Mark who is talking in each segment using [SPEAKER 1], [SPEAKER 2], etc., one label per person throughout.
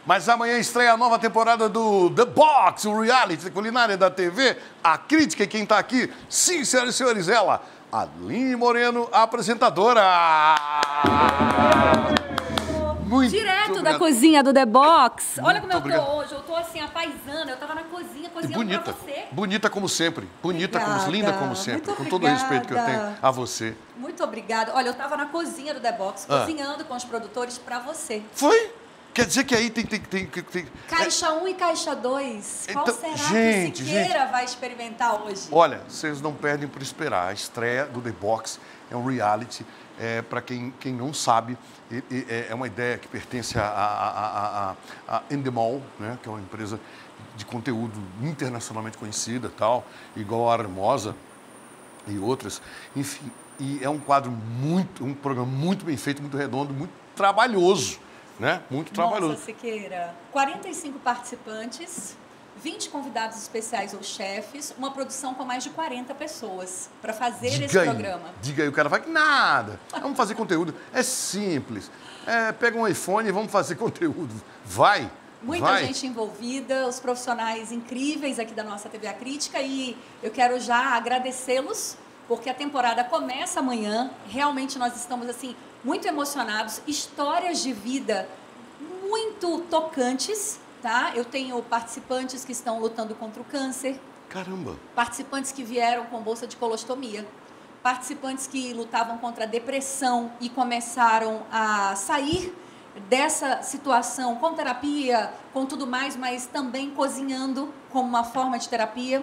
[SPEAKER 1] Mas amanhã estreia a nova temporada do The Box, o reality culinária da TV. A crítica e quem tá aqui, sim, senhoras e senhores, ela, Aline Moreno, a apresentadora. Muito
[SPEAKER 2] Direto
[SPEAKER 1] obrigado.
[SPEAKER 2] da cozinha do The Box. Olha como eu tô
[SPEAKER 1] obrigado.
[SPEAKER 2] hoje. Eu tô assim, a paisana. Eu tava na cozinha, cozinhando
[SPEAKER 1] Bonita,
[SPEAKER 2] pra você.
[SPEAKER 1] bonita como sempre. Bonita como linda como sempre.
[SPEAKER 2] Muito
[SPEAKER 1] Com todo o respeito que eu
[SPEAKER 2] obrigada.
[SPEAKER 1] tenho a você.
[SPEAKER 2] Muito obrigada. Olha, eu tava na cozinha do The Box, cozinhando com os produtores pra você.
[SPEAKER 1] Foi? Quer dizer que aí tem...
[SPEAKER 2] Caixa 1 e caixa 2. Qual
[SPEAKER 1] Então,
[SPEAKER 2] será
[SPEAKER 1] gente,
[SPEAKER 2] que o Siqueira vai experimentar hoje?
[SPEAKER 1] Olha, vocês não perdem por esperar. A estreia do The Box é um reality. Para quem não sabe, é uma ideia que pertence a Endemol, né, que é uma empresa de conteúdo internacionalmente conhecida, tal, igual a Armosa e outras. Enfim, e é um um programa muito bem feito, muito redondo, muito trabalhoso, né? Muito trabalhoso.
[SPEAKER 2] Nossa, Siqueira. 45 participantes, 20 convidados especiais ou chefes, uma produção com mais de 40 pessoas para fazer esse programa.
[SPEAKER 1] Diga aí, o cara vai que nada. Vamos fazer conteúdo. É simples. Pega um iPhone e vamos fazer conteúdo. Vai.
[SPEAKER 2] Muita gente envolvida, os profissionais incríveis aqui da nossa TV A Crítica, e eu quero já agradecê-los, porque a temporada começa amanhã. Realmente nós estamos assim muito emocionados, histórias de vida muito tocantes, tá? Eu tenho participantes que estão lutando contra o câncer.
[SPEAKER 1] Caramba!
[SPEAKER 2] Participantes que vieram com bolsa de colostomia. Participantes que lutavam contra a depressão e começaram a sair dessa situação com terapia, com tudo mais, mas também cozinhando como uma forma de terapia.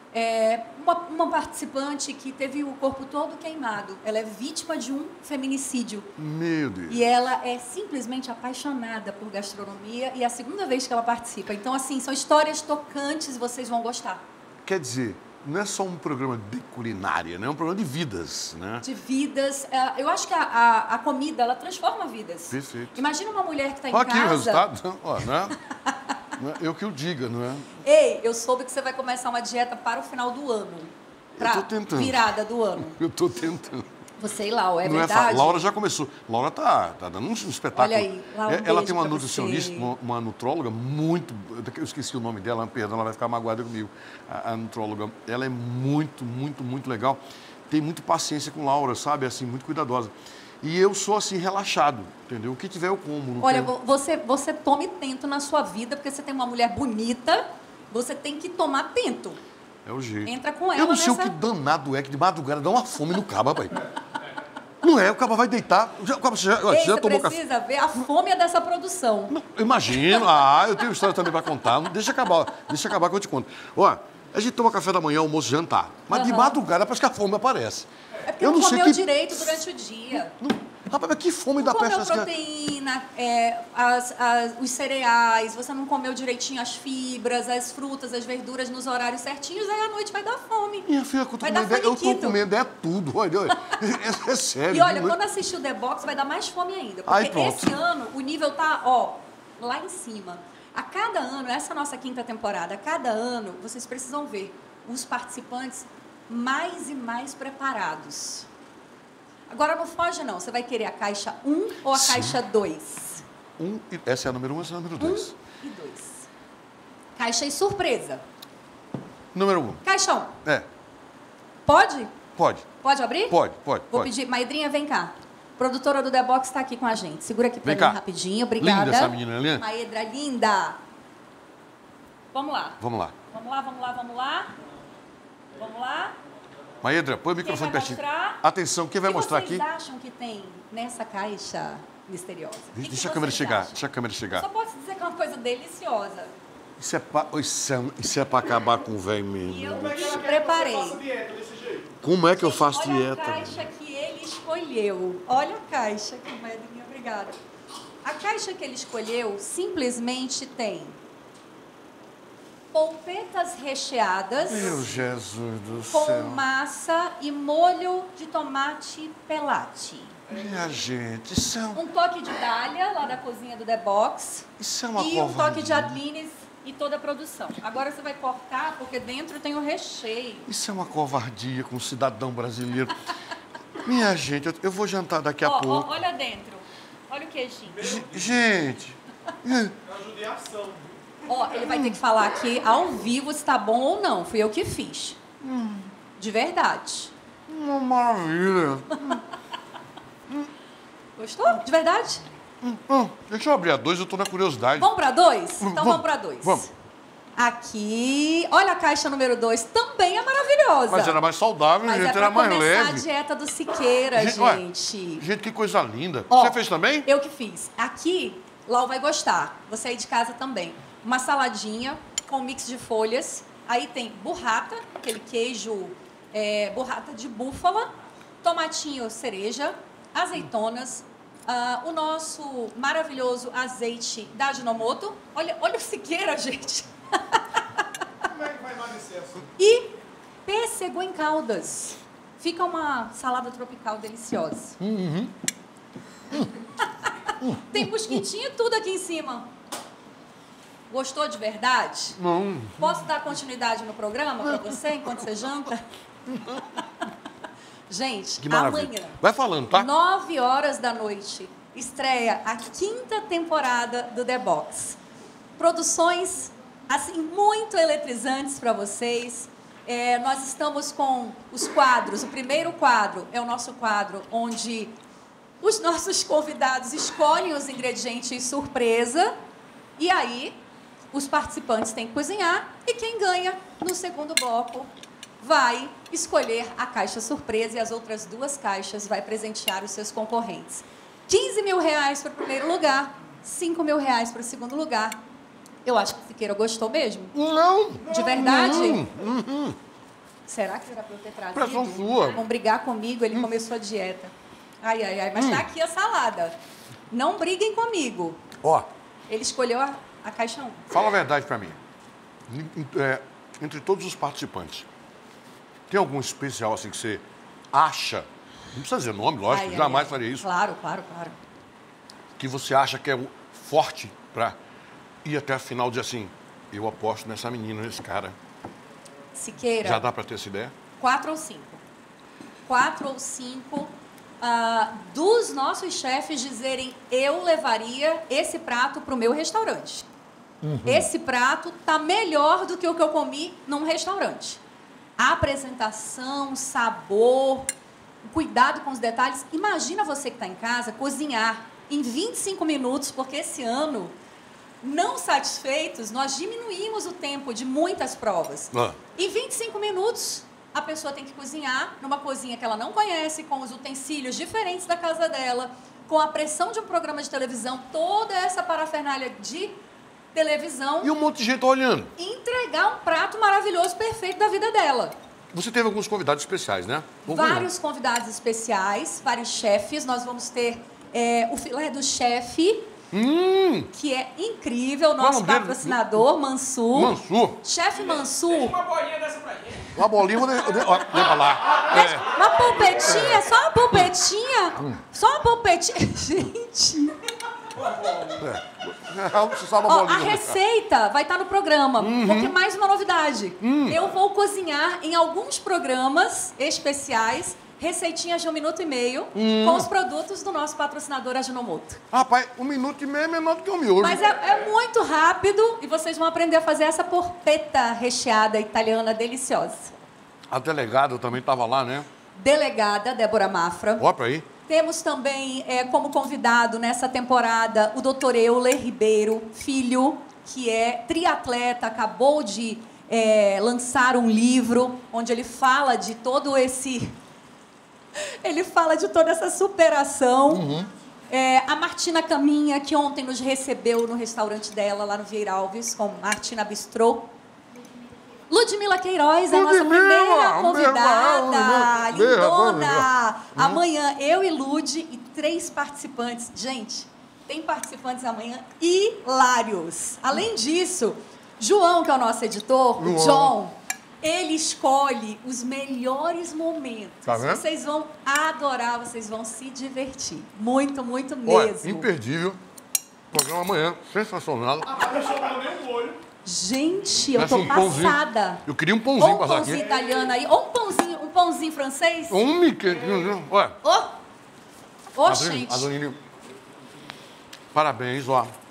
[SPEAKER 2] Uma participante que teve o corpo todo queimado. Ela é vítima de um feminicídio.
[SPEAKER 1] Meu Deus!
[SPEAKER 2] E ela é simplesmente apaixonada por gastronomia e é a segunda vez que ela participa. Então, assim, são histórias tocantes e vocês vão gostar.
[SPEAKER 1] Quer dizer, não é só um programa de culinária, né? É um programa de vidas, né?
[SPEAKER 2] De vidas. Eu acho que a comida, ela transforma vidas.
[SPEAKER 1] Perfeito.
[SPEAKER 2] Imagina uma mulher que está em
[SPEAKER 1] Olha
[SPEAKER 2] casa...
[SPEAKER 1] aqui o resultado. Ó, né? Eu que o diga, não é?
[SPEAKER 2] Ei, eu soube que você vai começar uma dieta para o final do ano.
[SPEAKER 1] Eu tô tentando.
[SPEAKER 2] Virada do ano.
[SPEAKER 1] Eu tô tentando.
[SPEAKER 2] Você e Lau, é
[SPEAKER 1] não
[SPEAKER 2] verdade?
[SPEAKER 1] Laura já começou. Laura tá dando um espetáculo.
[SPEAKER 2] Olha aí, Laura,
[SPEAKER 1] ela tem uma
[SPEAKER 2] pra
[SPEAKER 1] nutricionista,
[SPEAKER 2] você.
[SPEAKER 1] uma nutróloga muito... Eu esqueci o nome dela, perdão, ela vai ficar magoada comigo. A nutróloga, ela é muito, muito, muito legal. Tem muita paciência com Laura, sabe? Assim, muito cuidadosa. E eu sou, assim, relaxado, entendeu? O que tiver eu como.
[SPEAKER 2] Olha, você tome tento na sua vida, porque você tem uma mulher bonita, você tem que tomar tento.
[SPEAKER 1] É o jeito.
[SPEAKER 2] Entra com ela
[SPEAKER 1] Eu não sei
[SPEAKER 2] nessa...
[SPEAKER 1] o que danado é que de madrugada dá uma fome no cabo, rapaz. Não é, o cabo vai deitar. Você já tomou café?
[SPEAKER 2] Precisa ver a fome dessa produção.
[SPEAKER 1] Não, imagino. Eu tenho história também para contar. Deixa acabar que eu te conto. Ó, a gente toma café da manhã, almoço, jantar. Mas de madrugada parece que a fome aparece.
[SPEAKER 2] É porque não comeu direito durante o dia.
[SPEAKER 1] Rapaz, mas que fome da peste.
[SPEAKER 2] Não comeu proteína, os cereais, você não comeu direitinho as fibras, as frutas, as verduras nos horários certinhos, aí à noite vai dar fome.
[SPEAKER 1] Minha filha, eu tô comendo tudo. Olha, é sério.
[SPEAKER 2] E olha, quando assistir o The Box, vai dar mais fome ainda. Porque esse ano o nível tá, lá em cima. A cada ano, essa é a nossa quinta temporada, a cada ano, vocês precisam ver os participantes mais e mais preparados. Agora não foge não, você vai querer a caixa 1 ou a caixa 2?
[SPEAKER 1] Essa é a número 1, essa é a número 2.
[SPEAKER 2] 1 e 2. Caixa e surpresa.
[SPEAKER 1] Número 1.
[SPEAKER 2] Caixa 1.
[SPEAKER 1] É.
[SPEAKER 2] Pode?
[SPEAKER 1] Pode.
[SPEAKER 2] Pode abrir?
[SPEAKER 1] Pode.
[SPEAKER 2] Vou pedir, Maedrinha, vem cá. Produtora do The Box está aqui com a gente. Segura aqui pra mim rapidinho, obrigada.
[SPEAKER 1] Linda essa menina ali.
[SPEAKER 2] Maedra, linda. Vamos lá.
[SPEAKER 1] Vamos lá. Maedra, põe o microfone pertinho. Atenção, quem vai mostrar aqui?
[SPEAKER 2] O que vocês acham que tem nessa caixa misteriosa?
[SPEAKER 1] Deixa a câmera chegar.
[SPEAKER 2] Só posso dizer que é uma coisa deliciosa.
[SPEAKER 1] Isso é pra acabar com o velho mesmo.
[SPEAKER 2] E eu preparei.
[SPEAKER 1] Como é que eu faço dieta?
[SPEAKER 2] Olha a caixa que ele escolheu. Olha a caixa aqui, Maedrinha, obrigada. A caixa que ele escolheu simplesmente tem polpetas recheadas.
[SPEAKER 1] Meu Jesus do
[SPEAKER 2] com
[SPEAKER 1] céu.
[SPEAKER 2] massa e molho de tomate pelati.
[SPEAKER 1] Minha gente, isso é
[SPEAKER 2] um toque de Dália, lá da cozinha do The Box.
[SPEAKER 1] Isso é uma
[SPEAKER 2] e um toque de Adlines e toda a produção. Agora você vai cortar, porque dentro tem o recheio.
[SPEAKER 1] Isso é uma covardia com o cidadão brasileiro. Minha gente, eu vou jantar daqui a pouco.
[SPEAKER 2] Olha dentro. Olha o queijinho.
[SPEAKER 1] Gente,
[SPEAKER 3] É judiação.
[SPEAKER 2] Ó, ele vai ter que falar aqui ao vivo se tá bom ou não. Fui eu que fiz. De verdade.
[SPEAKER 1] Uma maravilha.
[SPEAKER 2] Gostou? De verdade?
[SPEAKER 1] Deixa eu abrir a 2, eu tô na curiosidade.
[SPEAKER 2] Vamos pra 2? Então vamos pra 2.
[SPEAKER 1] Vamos.
[SPEAKER 2] Aqui, olha a caixa número 2, também é maravilhosa.
[SPEAKER 1] Mas era mais saudável,
[SPEAKER 2] Mas
[SPEAKER 1] gente,
[SPEAKER 2] é
[SPEAKER 1] era
[SPEAKER 2] pra
[SPEAKER 1] mais
[SPEAKER 2] começar
[SPEAKER 1] leve.
[SPEAKER 2] a dieta do Siqueira,
[SPEAKER 1] Gente, olha,
[SPEAKER 2] gente.
[SPEAKER 1] Gente, que coisa linda.
[SPEAKER 2] Ó,
[SPEAKER 1] Você fez também?
[SPEAKER 2] Eu que fiz. Aqui, Lau vai gostar. Você aí de casa também. Uma saladinha com mix de folhas. Aí tem burrata, aquele queijo, burrata de búfala, tomatinho cereja, azeitonas, o nosso maravilhoso azeite da Ajinomoto. Olha o Siqueira, gente.
[SPEAKER 3] Como é que vai emagrecer assim?
[SPEAKER 2] E pêssego em caldas. Fica uma salada tropical deliciosa. Tem mosquitinho e tudo aqui em cima. Gostou de verdade?
[SPEAKER 1] Não.
[SPEAKER 2] Posso dar continuidade no programa para você enquanto você janta? Gente,
[SPEAKER 1] Que maravilha.
[SPEAKER 2] amanhã,
[SPEAKER 1] Vai falando, tá?
[SPEAKER 2] 9 horas da noite, estreia a 5ª temporada do The Box. Produções, assim, muito eletrizantes para vocês. Nós estamos com os quadros. O primeiro quadro é o nosso quadro onde os nossos convidados escolhem os ingredientes surpresa e aí os participantes têm que cozinhar e quem ganha no segundo bloco vai escolher a caixa surpresa e as outras 2 caixas vai presentear os seus concorrentes. R$15 mil para o primeiro lugar, R$5.000 para o segundo lugar. Eu acho que o Siqueira gostou mesmo.
[SPEAKER 1] Não.
[SPEAKER 2] De verdade? Será que era para eu ter trazido?
[SPEAKER 1] Pressão sua.
[SPEAKER 2] Vão brigar comigo, ele começou a dieta. Ai, ai, ai, mas tá aqui a salada. Não briguem comigo.
[SPEAKER 1] Ó,
[SPEAKER 2] Ele escolheu a caixa 1.
[SPEAKER 1] fala a verdade pra mim. Entre todos os participantes, tem algum especial assim que você acha, não precisa dizer nome, lógico, jamais faria isso,
[SPEAKER 2] Claro, claro, claro.
[SPEAKER 1] que você acha que é forte pra ir até a final e dizer assim, eu aposto nessa menina, nesse cara.
[SPEAKER 2] Siqueira,
[SPEAKER 1] Já dá pra ter essa ideia?
[SPEAKER 2] 4 ou 5. 4 ou 5 dos nossos chefes dizerem eu levaria esse prato para o meu restaurante. Esse prato tá melhor do que o que eu comi num restaurante. A apresentação, sabor, cuidado com os detalhes. Imagina você que está em casa cozinhar em 25 minutos, porque esse ano, não satisfeitos, nós diminuímos o tempo de muitas provas. Em 25 minutos, a pessoa tem que cozinhar numa cozinha que ela não conhece, com os utensílios diferentes da casa dela, com a pressão de um programa de televisão, toda essa parafernália de televisão.
[SPEAKER 1] E um monte de gente olhando.
[SPEAKER 2] Entregar um prato maravilhoso, perfeito da vida dela.
[SPEAKER 1] Você teve alguns convidados especiais, né?
[SPEAKER 2] Vários convidados especiais, vários chefes. Nós vamos ter o filé do chefe, que é incrível, nosso patrocinador, Mansur.
[SPEAKER 1] Mansur.
[SPEAKER 2] Chefe Mansur.
[SPEAKER 3] Uma bolinha dessa pra gente.
[SPEAKER 1] Uma bolinha, leva lá.
[SPEAKER 2] Uma polpetinha, só uma polpetinha. Só uma polpetinha. Gente.
[SPEAKER 1] Você sabe uma
[SPEAKER 2] Ó, a
[SPEAKER 1] bolinha.
[SPEAKER 2] receita vai estar no programa, porque mais uma novidade. Eu vou cozinhar em alguns programas especiais, receitinhas de 1 minuto e meio, com os produtos do nosso patrocinador Ajinomoto.
[SPEAKER 1] Rapaz, 1 minuto e meio é menor do que um miolo.
[SPEAKER 2] Mas é muito rápido e vocês vão aprender a fazer essa porpeta recheada italiana deliciosa.
[SPEAKER 1] A delegada também estava lá, né?
[SPEAKER 2] Delegada Débora Mafra.
[SPEAKER 1] Ó, pra aí.
[SPEAKER 2] Temos também como convidado nessa temporada o Dr. Euler Ribeiro, filho, que é triatleta, acabou de lançar um livro onde ele fala de todo esse... Ele fala de toda essa superação. A Martina Caminha, que ontem nos recebeu no restaurante dela, lá no Vieira Alves, com Martina Bistrô. Ludmila Queiroz, a nossa primeira convidada, lindona. Amanhã, eu e Lud e 3 participantes. Gente, tem participantes amanhã hilários. Além disso, João, que é o nosso editor, o John, ele escolhe os melhores momentos.
[SPEAKER 1] Tá vendo?
[SPEAKER 2] Vocês vão adorar, vocês vão se divertir. Muito, muito mesmo.
[SPEAKER 1] Olha, imperdível. Programa amanhã, sensacional.
[SPEAKER 3] A pessoa não deu nem um olho.
[SPEAKER 2] Gente, eu
[SPEAKER 1] Parece
[SPEAKER 2] tô
[SPEAKER 1] um pãozinho.
[SPEAKER 2] passada.
[SPEAKER 1] Eu queria um pãozinho
[SPEAKER 2] Ou um
[SPEAKER 1] passar
[SPEAKER 2] pãozinho
[SPEAKER 1] aqui.
[SPEAKER 2] italiano aí, ou um pãozinho francês.
[SPEAKER 1] Um miquinho. Olha,
[SPEAKER 2] Ô, gente.
[SPEAKER 1] Adonini, parabéns, ó.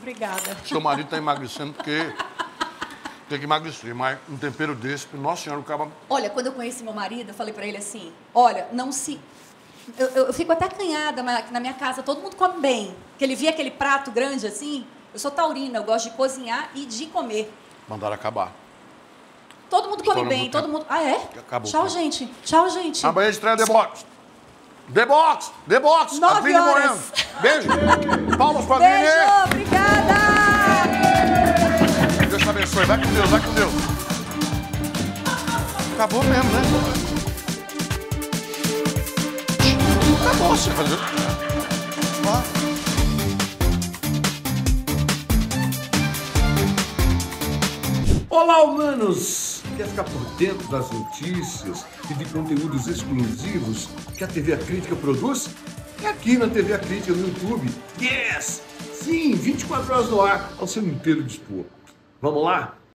[SPEAKER 2] Obrigada.
[SPEAKER 1] Seu marido está emagrecendo porque tem que emagrecer, mas um tempero desse, nossa senhora, o cara...
[SPEAKER 2] Olha, quando eu conheci meu marido, eu falei pra ele assim, olha, não se... Eu fico até acanhada, mas na minha casa todo mundo come bem. Que ele via aquele prato grande assim, eu sou taurina, eu gosto de cozinhar e de comer.
[SPEAKER 1] Mandaram acabar.
[SPEAKER 2] Todo mundo come
[SPEAKER 1] Estouramos
[SPEAKER 2] bem,
[SPEAKER 1] o
[SPEAKER 2] todo
[SPEAKER 1] tempo.
[SPEAKER 2] mundo... Ah, é?
[SPEAKER 1] Acabou o
[SPEAKER 2] Tchau,
[SPEAKER 1] tempo.
[SPEAKER 2] gente. Tchau, gente.
[SPEAKER 1] Amanhã estreia The Box. The Box! The Box!
[SPEAKER 2] 9
[SPEAKER 1] Aline
[SPEAKER 2] horas.
[SPEAKER 1] Moreno. Beijo. Palmas pra
[SPEAKER 2] Beijo,
[SPEAKER 1] Aline.
[SPEAKER 2] obrigada!
[SPEAKER 1] Deus te abençoe. Vai com Deus, vai com Deus. Acabou mesmo, né? Acabou, você fazer.
[SPEAKER 4] Olá, humanos! Quer ficar por dentro das notícias e de conteúdos exclusivos que a TV A Crítica produz? É aqui na TV A Crítica no YouTube. Yes! Sim, 24 horas no ar, ao seu inteiro dispor. Vamos lá?